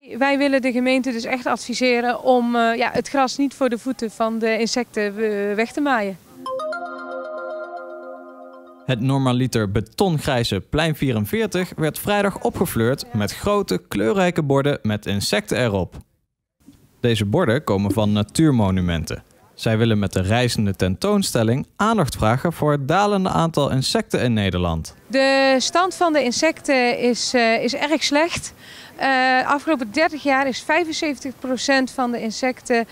Wij willen de gemeente dus echt adviseren om het gras niet voor de voeten van de insecten weg te maaien. Het normaliter betongrijze plein 44 werd vrijdag opgefleurd met grote kleurrijke borden met insecten erop. Deze borden komen van Natuurmonumenten. Zij willen met de reizende tentoonstelling aandacht vragen voor het dalende aantal insecten in Nederland. De stand van de insecten is erg slecht. De afgelopen 30 jaar is 75% van de insecten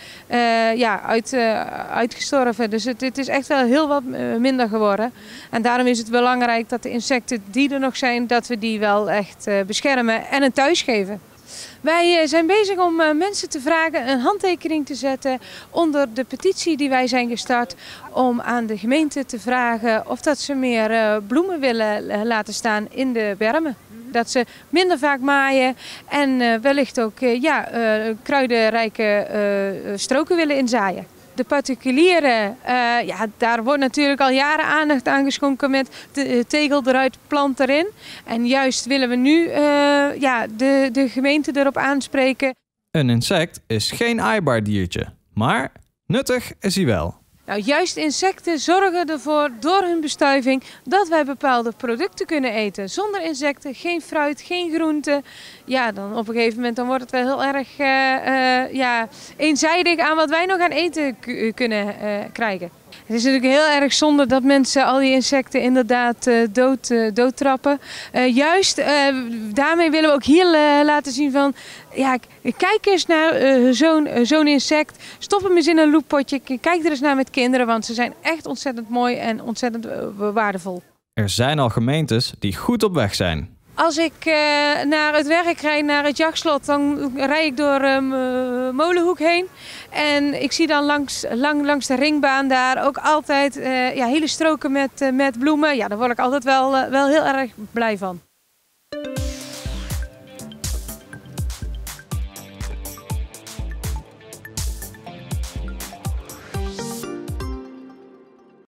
uitgestorven. Dus het is echt wel heel wat minder geworden. En daarom is het belangrijk dat de insecten die er nog zijn, dat we die wel echt beschermen en een thuis geven. Wij zijn bezig om mensen te vragen een handtekening te zetten onder de petitie die wij zijn gestart om aan de gemeente te vragen of dat ze meer bloemen willen laten staan in de bermen. Dat ze minder vaak maaien en wellicht ook kruidenrijke stroken willen inzaaien. De particulieren, daar wordt natuurlijk al jaren aandacht aan geschonken met de tegel eruit, plant erin. En juist willen we nu de gemeente erop aanspreken. Een insect is geen aaibaar diertje, maar nuttig is hij wel. Nou, juist insecten zorgen ervoor, door hun bestuiving, dat wij bepaalde producten kunnen eten. Zonder insecten, geen fruit, geen groenten. Ja, dan op een gegeven moment dan wordt het wel heel erg eenzijdig aan wat wij nog aan eten kunnen krijgen. Het is natuurlijk heel erg zonde dat mensen al die insecten inderdaad doodtrappen. Juist daarmee willen we ook hier laten zien van, kijk eens naar zo'n insect. Stop hem eens in een loeppotje. Kijk er eens naar met kinderen, want ze zijn echt ontzettend mooi en ontzettend waardevol. Er zijn al gemeentes die goed op weg zijn. Als ik naar het werk rijd, naar het jachtslot, dan rijd ik door Molenhoek heen. En ik zie dan langs de ringbaan daar ook altijd hele stroken met bloemen. Ja, daar word ik altijd wel heel erg blij van.